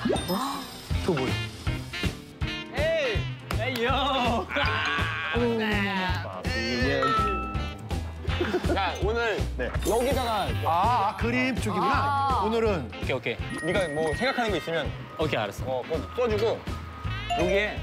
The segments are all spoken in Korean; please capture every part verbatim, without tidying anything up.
또 뭐야? 에이, 에이요. 야, 오늘 네. 여기다가 아, 아 그림 쪽이구나. 아. 오늘은 오케이 오케이. 네가 뭐 생각하는 거 있으면 오케이, 알았어. 어, 그거 써주고 여기에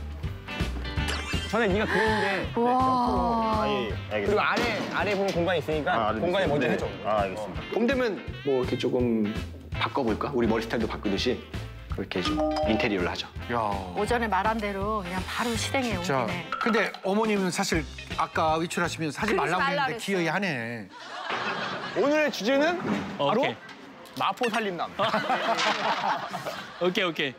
전에 네가 그렸는데 와. 아, 예, 예, 알겠습니다. 그리고 아래 아래 보면 공간이 있으니까 아, 알겠습니다. 공간에 먼저 네. 해줘. 아, 알겠습니다. 봄 되면 뭐 이렇게 조금 바꿔볼까? 우리 머리 스타일도 바꾸듯이 그렇게 좀 인테리어를 하죠. 야. 오전에 말한 대로 그냥 바로 실행에 자, 옮기네. 근데 어머님은 사실 아까 외출하시면 사지 그러지 말라고 말라 했는데 그랬어. 기어이 하네. 오늘의 주제는 바로 오케이. 마포 살림남. 오케이, 오케이.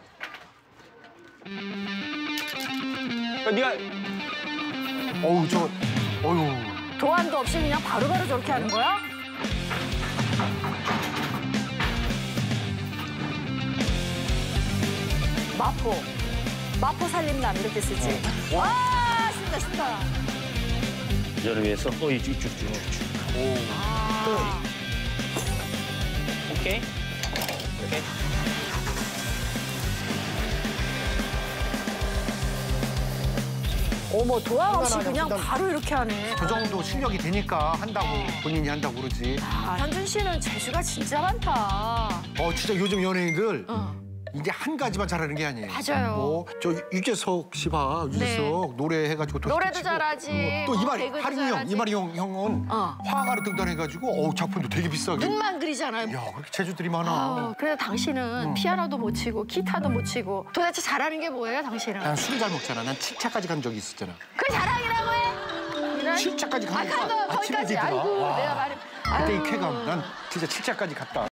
그러니까 네가 어우, 저, 어휴. 도안도 없이 그냥 바로바로 저렇게 하는 거야? 마포. 마포 살림남 이렇게 쓰지. 와, 신다, 신다. 저를 위해서. 어, 이쪽, 이쪽, 이쪽, 이쪽. 아. 오케이. 오케이. 어머, 도안 없이 얼마나 그냥 부담- 바로 이렇게 하네. 저 정도 실력이 되니까 한다고 본인이 한다고 그러지. 아, 현준 씨는 재주가 진짜 많다. 어, 진짜 요즘 연예인들 어. 이게 한 가지만 잘하는 게 아니에요. 맞아요. 뭐, 저 유재석 씨 봐, 유재석 노래 해가지고 또 노래도 히트치고. 잘하지, 어, 또 뭐 이마리, 개그도 하림이 형, 잘하지. 이마리 형, 형은 어. 화가로 등단해가지고 어우 작품도 되게 비싸게. 눈만 그리잖아요. 야, 그렇게 재주들이 많아. 아, 그래서 당신은 피아노도 못 치고 기타도 못 치고 도대체 잘하는 게 뭐예요, 당신은? 난 술 잘 먹잖아. 난 칠 차까지 간 적이 있었잖아. 그 자랑이라고 해? 이런- 칠 차까지 아, 간 간 거, 거야. 아침에 거기까지. 되더라. 아이고, 와. 내가 말해. 그때 이 아유. 쾌감, 난 진짜 칠 차까지 갔다.